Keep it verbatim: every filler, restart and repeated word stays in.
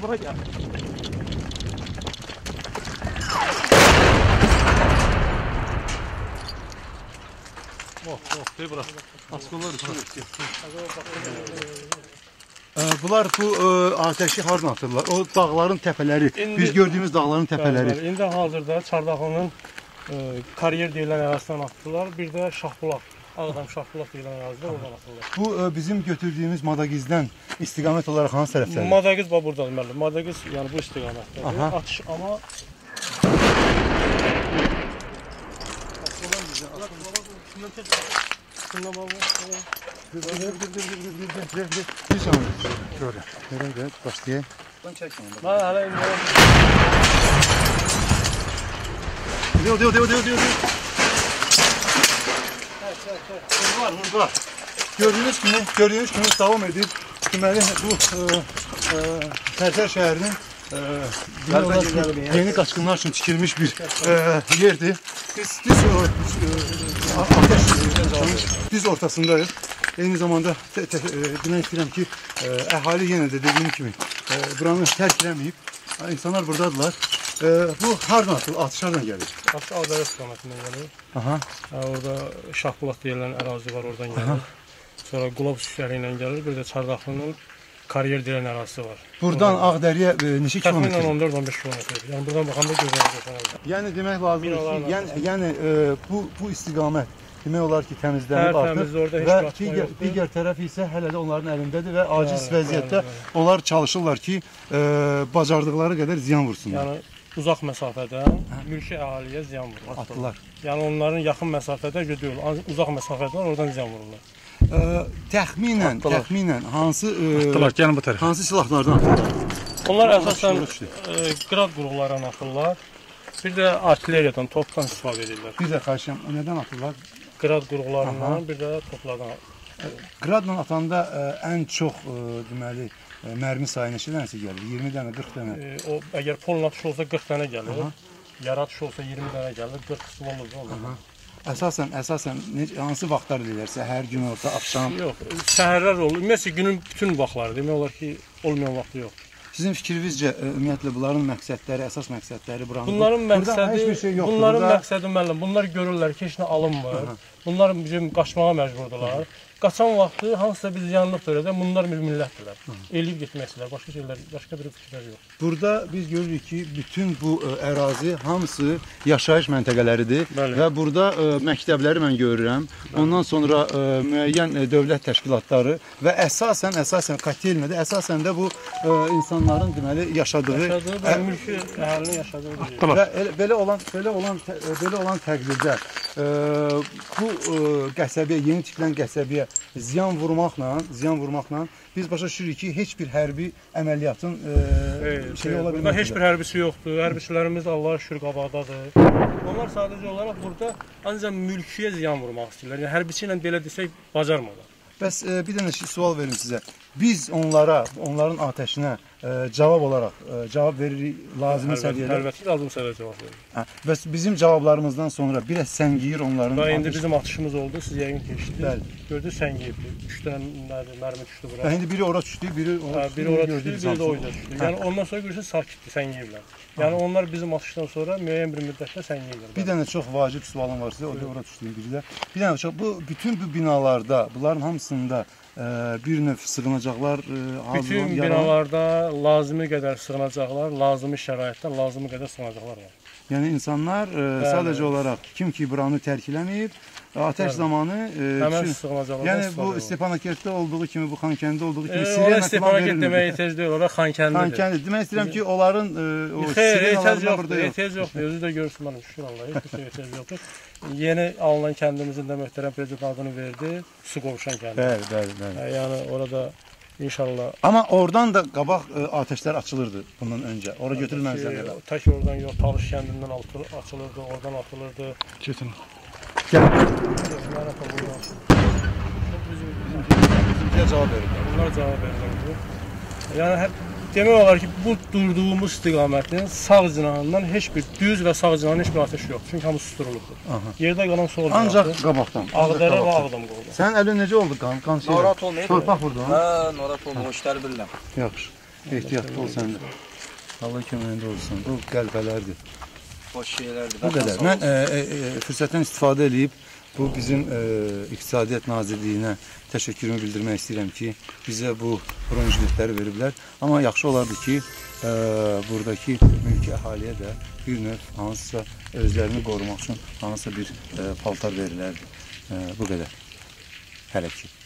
bura gel. Oh, oh, dey bura. Askollar üçün. Bunlar bu e, ateşi hardan atırlar? O dağların tepeleri, İndi, biz gördüğümüz dağların tepeleri. Bəli, İndi hazırda Çardağının e, kariyer deyilən ərazisindən atdılar. Bir də Şahbulaq, Ağdam Şahbulaq deyilən ərazidə oradan atdılar. Bu e, bizim götürdüyümüz Madagizdən istiqamət olaraq hansı tərəfdədir? Madagiz bax buradadır müəllim. Madagiz yəni bu istiqamətdədir. Atış amma Şundan baba. Bir saniye. Şöyle. Nereye başlayayım? Ben çekeyim. Ben hala indi. Diyor diyor diyor diyor diyor. Var var. Gördüğünüz gibi, gördüğünüz gibi devam edip deməli bu Tərtər şəhərinin yeni qaçqınlar üçün tikilmiş bir e, yerdir. Biz biz o, e, ateş biz ortasındayız. Eyni zamanda te, te, e, demək istəyirəm ki, e, əhali yenə də dediyim kimi e, buranı tərk eləməyib. İnsanlar buradadılar. E, bu hardan atıl, atışlardan gəlir? Atış Ağdam istiqamətindən gəlir. Aha. Orada Şahbulaq deyilən ərazi var, oradan gəlir. Aha. Sonra Qulab süsləri ilə gəlir. Bir də Çardağının kariyer deyilən ərazisi var. Buradan Ağdərəyə e, neçə kilometr? Təxminən on dörd on beş kilometr. Yəni buradan baxanda gözəl. Yəni demək lazımdır ki, yəni, yəni e, bu bu istiqamət demək olar ki, təmizlənib artıq və digər, digər tərəf isə hələ də onların əlindədir və aciz bəli, vəziyyətdə bəli, bəli. Onlar çalışırlar ki, e, bacardıqları qədər ziyan vursunlar. Yəni uzaq məsafədən mülki əhaliyə ziyan vurur. Atdılar. Yəni onların yaxın məsafədə gedir, uzaq məsafədən oradan ziyan vururlar. Ə, təxminən, atdılar. təxminən hansı ə, atdılar, gəlin bu tərəfə. Hansı silahlardan atırlar? Onlar əsasən qrad qurğularından atırlar. Bir də artilleriyadan, topdan istifadə edirlər. Bir də xahişəm, nədən atırlar? Qrad qurğularından, bir də toplardan atırlar. Qradla atanda ə, ən çox ə, deməli ə, mərmi sayı neçə dənəsə gəlir? iyirmi dənə, qırx dənə. E, o əgər polun atışı olsa qırx dənə gəlir. Yara atışı olsa iyirmi dənə gəlir, qırx sloluz olur. Əsasən, əsasən necə, hansı vaxtlar edirlər? Səhər, gün orta, axşam? Yox, səhərlər olur. Ümumiyyətlə günün bütün vaxtları, demək olar ki, olmayan vaxtı yoxdur. Sizin fikrinizcə ümumiyyətlə bunların məqsədləri, əsas məqsədləri buranın? Bunların məqsədi, şey yoxdur, bunların burada... məqsədi müəllim, bunlar görürlər ki, heç nə alınmır. Bunlar bizim qaçmağa məcburdular. Qaçan vaxtı hansısa bir ziyanlıq törədən bunlar millətdirlər. Eləyib getməkdirlər, başqa şeylər, başqa bir fikirlər yox. Burada biz görürük ki, bütün bu ə, ərazi hamısı yaşayış məntəqələridir. Bəli. Və burada ə, məktəbləri mən görürəm. Bəli. Ondan sonra ə, müəyyən ə, dövlət təşkilatları və əsasən, əsasən kotelmədə, əsasən də bu ə, insanların deməli yaşadığı, yaşadığı və mülki əhalinin yaşadığı bir və elə, belə olan, belə olan, belə olan təqdirdə ə, bu ə, qəsəbəyə, yeni tikilən qəsəbəyə ziyan vurmaqla, ziyan vurmaqla biz başa düşürük ki, heç bir hərbi əməliyyatın e, şeyi ola bilməz. Burada heç bir hərbisi yoxdur. Hərbçilərimiz Allah'a şükür qabaqdadır. Onlar sadəcə olaraq burada ancaq mülkiyə ziyan vurmaq istəyirlər. Yəni hərbiçi ilə belə desək bacarmırlar. Bəs e, bir dənə sual verim sizə. Biz onlara, onların atəşinə e, cavab olaraq e, cavab veririk lazımi səviyyədə. Əlbəttə lazım səviyyədə cavab veririk. Hə, və bizim cavablarımızdan sonra biraz səngiyir onların. Daha indi bizim atışımız oldu, siz yəqin keçdiniz. Bəli. Gördünüz səngiyibdi. üç dənə mərmi düşdü bura. Və indi biri ora düşdü, biri ora düşdü. Biri ora düşdü, biri də oyda düşdü. Yəni ondan sonra görürsünüz sakitdir, səngiyiblər. Yəni onlar bizim atışdan sonra müəyyən bir müddətdə səngiyiblər. Bir dənə çox vacib sualım var sizə, o da ora düşdüyüm biri də. Bir dənə çox, bu bütün bu binalarda, bunların hamısında e, bir növ sığınacaqlar e, hazırlanır. Bütün binalarda lazımi qədər sığınacaqlar, lazımi şəraitdə lazımi qədər sığınacaqlar var. Yəni insanlar e, sadəcə olaraq kim ki buranı tərk eləməyib, ateş zamanı e, həmən sığınacaqlar. Yəni bu Stepanakertdə olduğu kimi, bu Xankəndidə olduğu kimi e, Sirena Stepanaker deməyə ehtiyac deyil, ora Xankəndidir. Xankəndi. Demək istəyirəm ki, onların e, o xeyr, ehtiyac yoxdur, ehtiyac yoxdur. Özü də görürsün mənim, şükür Allah'a, heç bir şey ehtiyac yoxdur. Yeni alınan kəndimizin də möhtərəm prezident adını verdi, su qovuşan kəndi. Bəli, bəli, bəli. Yəni orada İnşallah. Amma oradan da qabaq ə, ateşlər açılırdı bundan öncə. Ora götürülməmişlər. Tək oradan yox, Talış kəndindən açılırdı, oradan atılırdı. Çetin. Gəl. Bizimkiyə cavab verirlər. Bunlar cavab verirlər. Yəni hep demək olar ki, bu durduğumuz istiqamətin sağ cinahından heç bir düz və sağ cinahından heç bir ateş yoxdur. Çünki hamısı susturulubdur. Yerdə qalan sol cinahdır. Ancaq qabaqdan. Ağdərə və Ağdam qoldu. Sənin əlin necə oldu qan? Qan şey. Narahat olmayın. Torpaq vurdu. Hə, narahat oldu. O işləri bilirəm. Yaxşı. Ehtiyatlı ol sən də. Allah köməyində olsun. Bu qəlbələrdir. Boş şeylərdir. Bu qədər. Mən e, e, fürsətdən istifadə edib bu bizim e, İqtisadiyyat Nazirliyinə təşəkkürümü bildirmək istəyirəm ki, bizə bu bronzillikləri veriblər. Amma yaxşı olardı ki, e, buradakı mülki əhaliyə də bir növ hansısa özlərini qorumaq üçün hansısa bir e, paltar verilərdi. E, bu qədər. Hələ ki.